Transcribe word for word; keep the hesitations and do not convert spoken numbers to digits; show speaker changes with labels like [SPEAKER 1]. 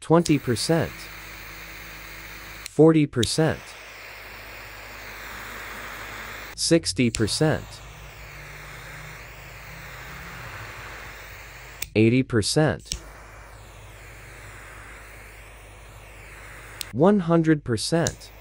[SPEAKER 1] twenty percent, forty percent, sixty percent, eighty percent, one hundred percent.